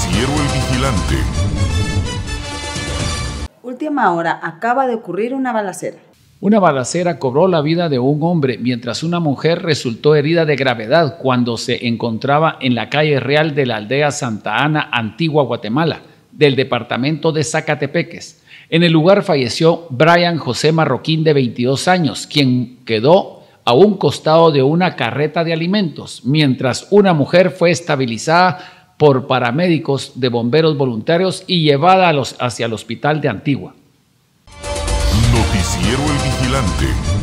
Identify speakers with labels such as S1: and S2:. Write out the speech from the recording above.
S1: Noticiero El Vigilante.
S2: Última hora, acaba de ocurrir una balacera.
S3: Una balacera cobró la vida de un hombre, mientras una mujer resultó herida de gravedad cuando se encontraba en la calle Real de la aldea Santa Ana, Antigua Guatemala, del departamento de Zacatepeques. En el lugar falleció Brian José Marroquín, de 22 años, quien quedó a un costado de una carreta de alimentos, mientras una mujer fue estabilizada por paramédicos de bomberos voluntarios y llevada hacia el hospital de Antigua.
S1: Noticiero El Vigilante.